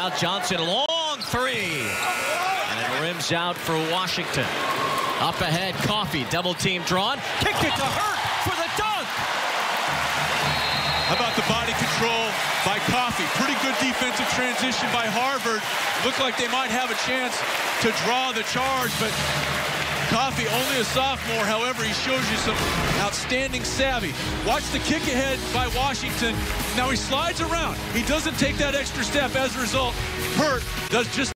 Out Johnson, long three. And it rims out for Washington. Up ahead, Coffey, double team drawn. Kicked it to Hurt for the dunk. How about the body control by Coffey? Pretty good defensive transition by Harvard. Looked like they might have a chance to draw the charge, but Coffey, only a sophomore, however, he shows you some outstanding savvy. Watch the kick ahead by Washington. Now he slides around. He doesn't take that extra step. As a result, Hurt does just